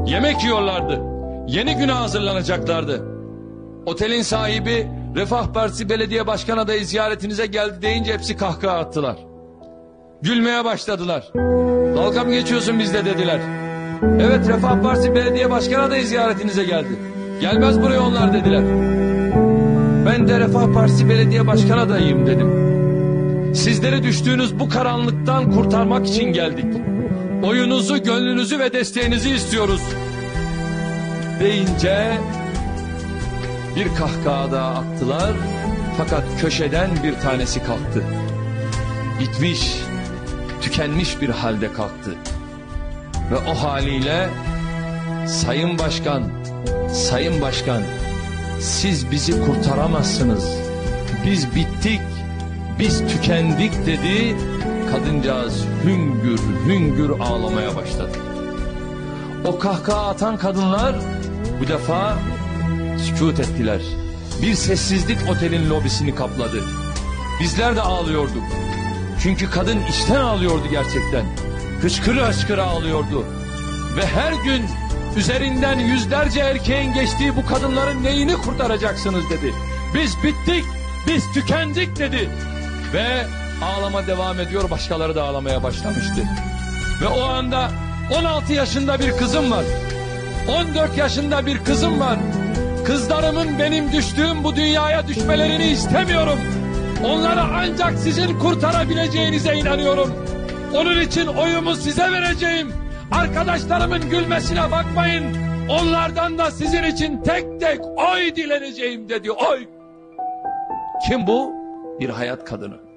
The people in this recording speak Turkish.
Yemek yiyorlardı. Yeni güne hazırlanacaklardı. Otelin sahibi Refah Partisi Belediye Başkan adayı ziyaretinize geldi deyince hepsi kahkaha attılar. Gülmeye başladılar. Dalga mı geçiyorsun bizle dediler. Evet, Refah Partisi Belediye Başkan adayı ziyaretinize geldi. Gelmez buraya onlar dediler. Ben de Refah Partisi Belediye Başkan adayıyım dedim. Sizleri düştüğünüz bu karanlıktan kurtarmak için geldik. Oyunuzu, gönlünüzü ve desteğinizi istiyoruz deyince bir kahkaha daha attılar. Fakat köşeden bir tanesi kalktı. Bitmiş, tükenmiş bir halde kalktı. Ve o haliyle Sayın Başkan, Sayın Başkan, siz bizi kurtaramazsınız. Biz bittik, biz tükendik dedi. Kadıncağız hüngür hüngür ağlamaya başladı. O kahkaha atan kadınlar bu defa sükût ettiler. Bir sessizlik otelin lobisini kapladı. Bizler de ağlıyorduk. Çünkü kadın içten ağlıyordu gerçekten. Hıçkıra hıçkıra ağlıyordu. Ve her gün üzerinden yüzlerce erkeğin geçtiği bu kadınların neyini kurtaracaksınız dedi. Biz bittik, biz tükendik dedi. Ve ağlama devam ediyor, başkaları da ağlamaya başlamıştı. Ve o anda 16 yaşında bir kızım var. 14 yaşında bir kızım var. Kızlarımın benim düştüğüm bu dünyaya düşmelerini istemiyorum. Onları ancak sizin kurtarabileceğinize inanıyorum. Onun için oyumu size vereceğim. Arkadaşlarımın gülmesine bakmayın. Onlardan da sizin için tek tek oy dileneceğim dedi. Oy. Kim bu? Bir hayat kadını.